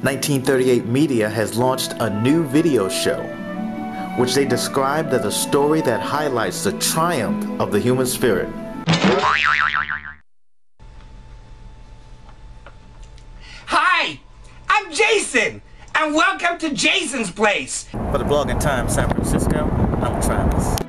1938 Media has launched a new video show, which they described as a story that highlights the triumph of the human spirit. Hi, I'm Jason, and welcome to Jason's Place. For the Blog in Time San Francisco, I'm Travis.